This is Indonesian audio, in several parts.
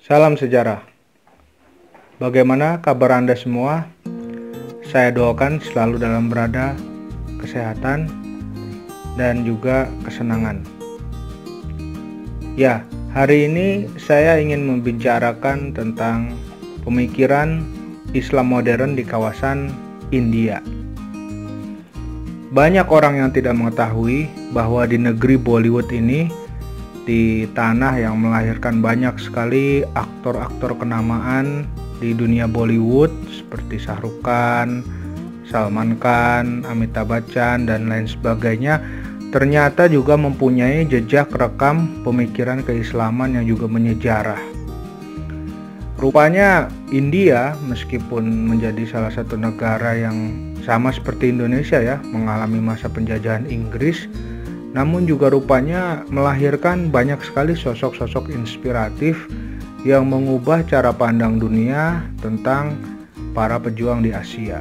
Salam sejarah. Bagaimana kabar Anda semua? Saya doakan selalu dalam berada kesehatan dan juga kesenangan. Ya, hari ini saya ingin membicarakan tentang pemikiran Islam modern di kawasan India. Banyak orang yang tidak mengetahui bahwa di negeri Bollywood ini, di tanah yang melahirkan banyak sekali aktor-aktor kenamaan di dunia Bollywood seperti Shah Rukh Khan, Salman Khan, Amitabh Bachchan, dan lain sebagainya, ternyata juga mempunyai jejak rekam pemikiran keislaman yang juga menyejarah. Rupanya India, meskipun menjadi salah satu negara yang sama seperti Indonesia ya, mengalami masa penjajahan Inggris, namun juga rupanya melahirkan banyak sekali sosok-sosok inspiratif yang mengubah cara pandang dunia tentang para pejuang di Asia.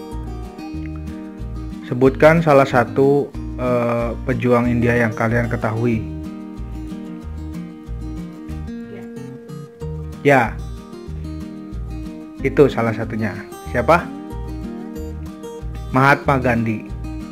Sebutkan salah satu pejuang India yang kalian ketahui. Ya, itu salah satunya. Siapa? Mahatma Gandhi.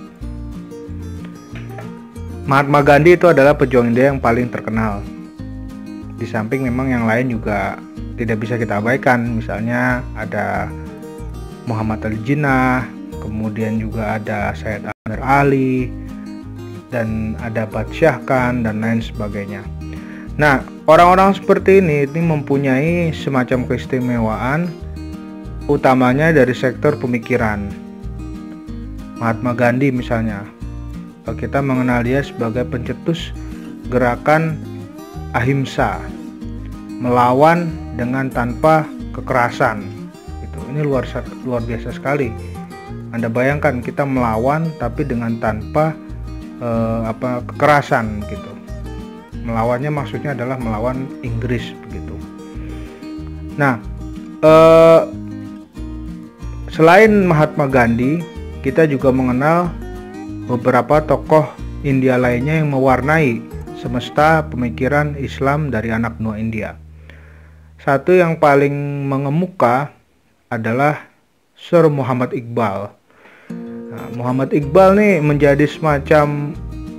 Mahatma Gandhi itu adalah pejuang India yang paling terkenal. Di samping memang yang lain juga tidak bisa kita abaikan. Misalnya ada Muhammad Ali Jinnah, kemudian juga ada Syed Amir Ali, dan ada Badshah Khan, dan lain sebagainya. Nah, orang-orang seperti ini mempunyai semacam keistimewaan, utamanya dari sektor pemikiran. Mahatma Gandhi misalnya, kita mengenal dia sebagai pencetus gerakan ahimsa, melawan dengan tanpa kekerasan. Ini luar biasa sekali. Anda bayangkan kita melawan tapi dengan tanpa kekerasan gitu. Melawannya maksudnya adalah melawan Inggris begitu. Nah, selain Mahatma Gandhi, kita juga mengenal beberapa tokoh India lainnya yang mewarnai semesta pemikiran Islam dari anak benua India. Satu yang paling mengemuka adalah Sir Muhammad Iqbal. Nah, Muhammad Iqbal nih menjadi semacam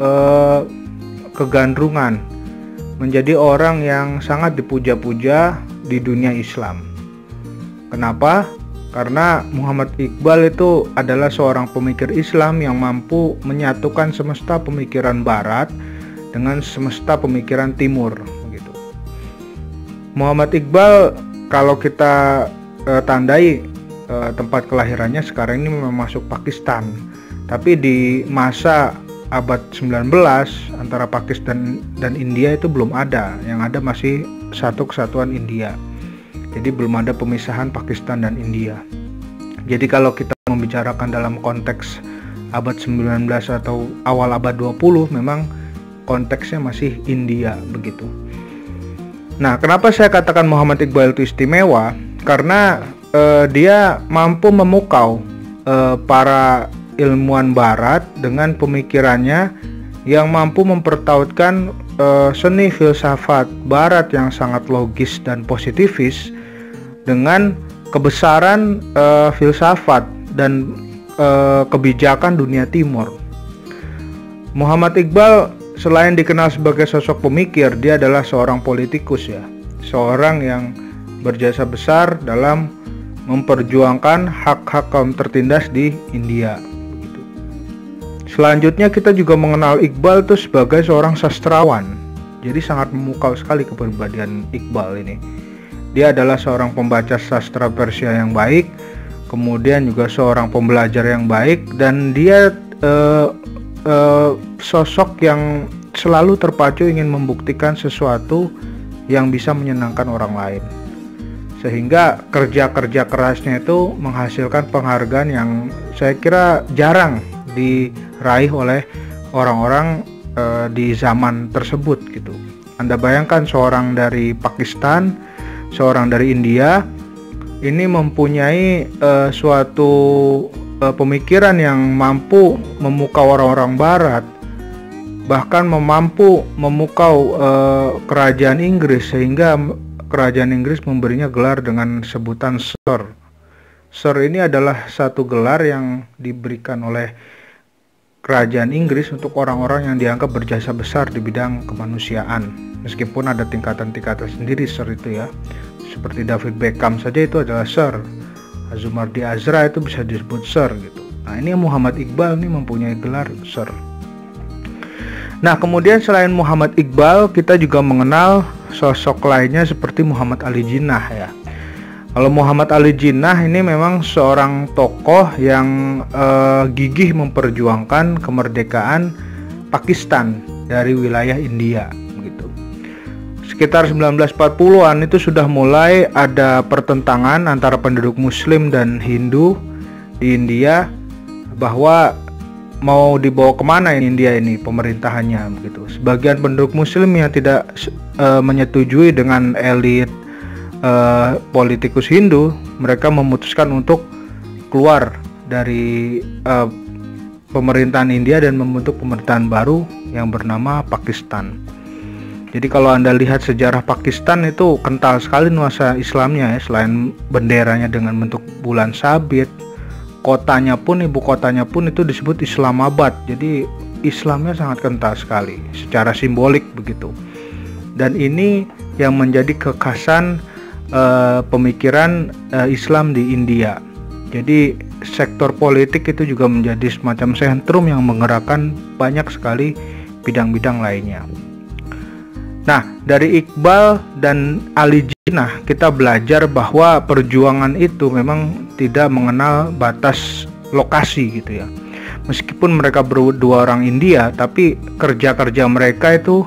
kegandrungan, menjadi orang yang sangat dipuja-puja di dunia Islam. Kenapa? Karena Muhammad Iqbal itu adalah seorang pemikir Islam yang mampu menyatukan semesta pemikiran Barat dengan semesta pemikiran Timur. Begitu. Muhammad Iqbal, kalau kita tandai tempat kelahirannya sekarang ini memang masuk Pakistan, tapi di masa abad 19 antara Pakistan dan India itu belum ada. Yang ada masih satu kesatuan India. Jadi belum ada pemisahan Pakistan dan India. Jadi kalau kita membicarakan dalam konteks abad 19 atau awal abad 20, memang konteksnya masih India begitu. Nah, kenapa saya katakan Muhammad Iqbal itu istimewa? Karena dia mampu memukau para ilmuwan Barat dengan pemikirannya yang mampu mempertautkan seni filsafat Barat yang sangat logis dan positifis dengan kebesaran filsafat dan kebijakan dunia Timur. Muhammad Iqbal selain dikenal sebagai sosok pemikir, dia adalah seorang politikus ya, seorang yang berjasa besar dalam memperjuangkan hak-hak kaum tertindas di India. Begitu. Selanjutnya kita juga mengenal Iqbal itu sebagai seorang sastrawan. Jadi sangat memukau sekali kepribadian Iqbal ini. Dia adalah seorang pembaca sastra Persia yang baik, kemudian juga seorang pembelajar yang baik, dan dia sosok yang selalu terpacu ingin membuktikan sesuatu yang bisa menyenangkan orang lain. Sehingga kerja-kerja kerasnya itu menghasilkan penghargaan yang saya kira jarang diraih oleh orang-orang di zaman tersebut gitu. Anda bayangkan seorang dari Pakistan, seorang dari India, ini mempunyai suatu pemikiran yang mampu memukau orang-orang Barat, bahkan mampu memukau kerajaan Inggris, sehingga kerajaan Inggris memberinya gelar dengan sebutan Sir. Sir ini adalah satu gelar yang diberikan oleh kerajaan Inggris untuk orang-orang yang dianggap berjasa besar di bidang kemanusiaan. Meskipun ada tingkatan-tingkatan sendiri Sir itu ya. Seperti David Beckham saja itu adalah Sir. Azumardi Azra itu bisa disebut Sir gitu. Nah, ini Muhammad Iqbal ini mempunyai gelar Sir. Nah, kemudian selain Muhammad Iqbal, kita juga mengenal sosok lainnya seperti Muhammad Ali Jinnah ya. Kalau Muhammad Ali Jinnah ini memang seorang tokoh yang gigih memperjuangkan kemerdekaan Pakistan dari wilayah India gitu. Sekitar 1940-an itu sudah mulai ada pertentangan antara penduduk Muslim dan Hindu di India bahwa mau dibawa kemana ini India ini pemerintahannya begitu. Sebagian penduduk Muslim yang tidak menyetujui dengan elit politikus Hindu, mereka memutuskan untuk keluar dari pemerintahan India dan membentuk pemerintahan baru yang bernama Pakistan. Jadi kalau Anda lihat sejarah Pakistan itu kental sekali nuansa Islamnya ya, selain benderanya dengan bentuk bulan sabit, kotanya pun, ibu kotanya pun itu disebut Islamabad. Jadi Islamnya sangat kental sekali secara simbolik begitu. Dan ini yang menjadi kekhasan pemikiran Islam di India. Jadi sektor politik itu juga menjadi semacam sentrum yang menggerakkan banyak sekali bidang-bidang lainnya. Nah, dari Iqbal dan Ali Jinnah kita belajar bahwa perjuangan itu memang tidak mengenal batas lokasi gitu ya. Meskipun mereka berdua orang India, tapi kerja-kerja mereka itu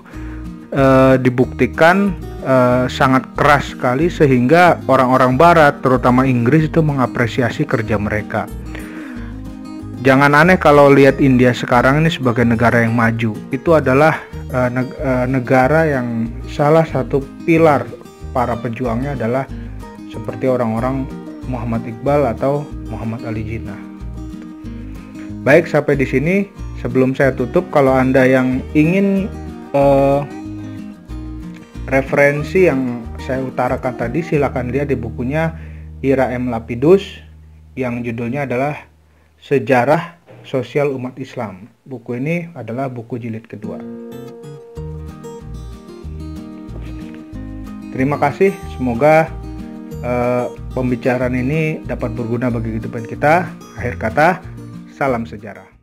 dibuktikan sangat keras sekali sehingga orang-orang Barat, terutama Inggris itu mengapresiasi kerja mereka. Jangan aneh kalau lihat India sekarang ini sebagai negara yang maju. Itu adalah negara yang salah satu pilar para pejuangnya adalah seperti orang-orang Muhammad Iqbal atau Muhammad Ali Jinnah. Baik, sampai di sini. Sebelum saya tutup, kalau Anda yang ingin referensi yang saya utarakan tadi, silakan lihat di bukunya Ira M. Lapidus yang judulnya adalah Sejarah Sosial Umat Islam. Buku ini adalah buku jilid kedua. Terima kasih, semoga pembicaraan ini dapat berguna bagi kehidupan kita. Akhir kata, salam sejarah.